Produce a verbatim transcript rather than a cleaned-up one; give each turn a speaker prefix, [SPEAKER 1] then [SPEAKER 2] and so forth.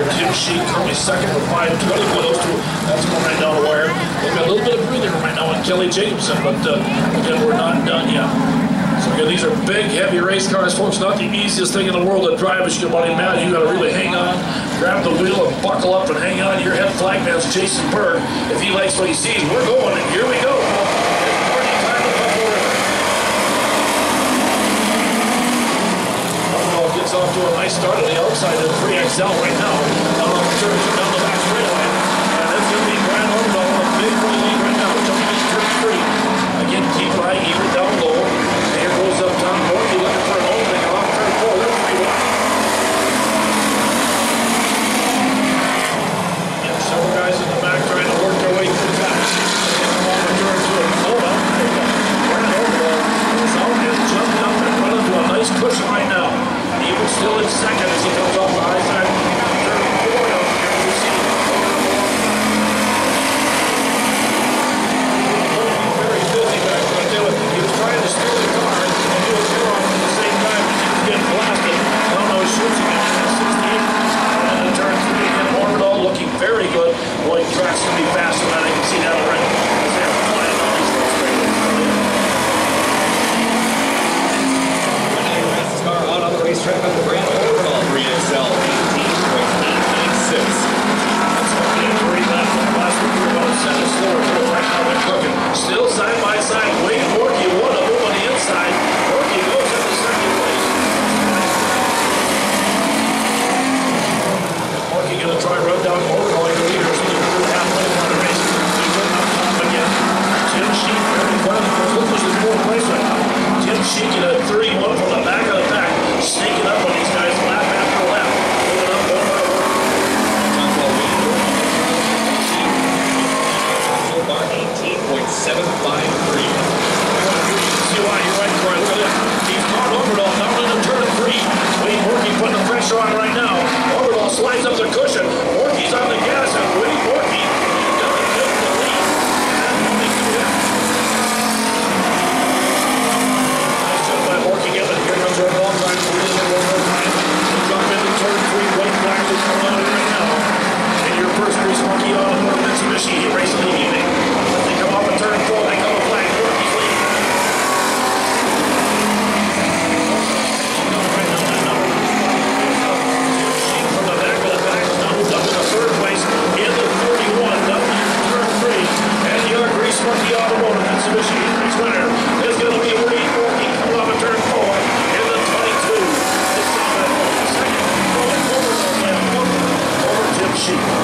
[SPEAKER 1] here. Tim Sheik currently second with five twenty. Boy, those two, that's going right down the wire. They've got a little bit of breathing right now on Kelly Jacobson, but uh, again, we're not done yet. So again, these are big, heavy race cars, folks. Not the easiest thing in the world to drive as your buddy Matt. You got to really hang on, grab the wheel, and buckle up and hang on. Your head flagman's Jason Berg. If he likes what he sees, we're going, and here we go. It's party time at Buffalo River. Buffalo gets off to a nice start on the outside of the three X L right now. Down on the turn, down the back straightaway. And it's going to be Grant Orndal on a big lead right now. Jumping into turn three. Again, keep an eye even down low. Here goes up Tom Morty looking for an opening off turn four. They're three wide. And several guys in the back trying to work their way through the back. Come on, return to it. Oh, well, Grant Orndal is out and jumping up and running to a nice cushion right now. Even still in second as he comes off the high side. Turn four down here. You see very busy back right there. He was trying to steal the car and do a zero off at the same time as he was getting blasted. I don't know, he shoots again at sixty-eight. And then turn three again. Orndal looking very good. Boy, tracks can be fast tonight. I can see that already. As they're flying on these little straight.
[SPEAKER 2] Car out on the racetrack on the Grant Orndal three X L eighteen point eight nine six.
[SPEAKER 1] That's going to be a three left from the last week. We're going to send it slower to it right now. They're cooking. Still side by side. Wade Morky, one of them on the inside. Morky goes into second place. Morky going to try run down Orndal like the leaders. He's going to do half lane on the race. He's running up top again. Tim Sheik, very well. Look who's in fourth place right now. Tim Sheik at a thirty-one from the back of the pack. Sneaking up on these guys lap after lap. Moving up one by one.
[SPEAKER 2] eighteen point seven five three.
[SPEAKER 1] See why you're right, Corey. Look at that. He's caught Orndal down into turn three. Wade Morky putting the pressure on right now. Orndal slides up the cushion. Morky's on the gas, and Wade Morky doesn't get the lead. Nice job by Morky getting it. Here comes Orndal trying to wheel it one more time. Jump into turn three. White flag is coming on right now. And your first race monkey on the Mitsubishi race of the evening. As they come off a turn four, they come a flag. Morky's leading. From the back of the pack, now moved up to the third place in the thirty-one, down to turn three. And your Grease Monkey Automotive Mitsubishi race winner is going to be Wade Morky coming off a turn four in the twenty-two. This time at second, going over Tim Sheik.